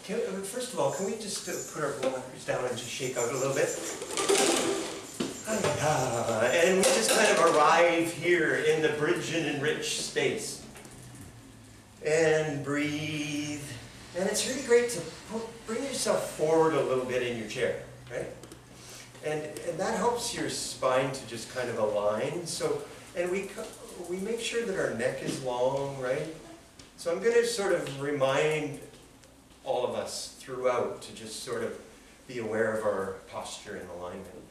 First of all, can we just put our blockers down and just shake out a little bit? And we just kind of arrive here in the bridge and enrich space. And breathe. And it's really great to bring yourself forward a little bit in your chair, right? And that helps your spine to just kind of align. So, and we make sure that our neck is long, right? So I'm going to sort of remind all of us throughout to just sort of be aware of our posture and alignment.